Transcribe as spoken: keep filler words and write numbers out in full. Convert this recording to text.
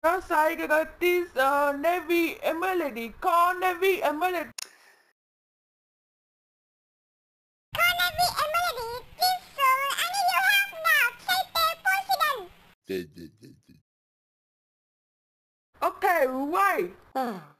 Nó sai cái cái this uh, Navy Emily, con Navy Emily. Con Navy Emily, this uh, I need your help now. Save the poseidon. Okay, wait.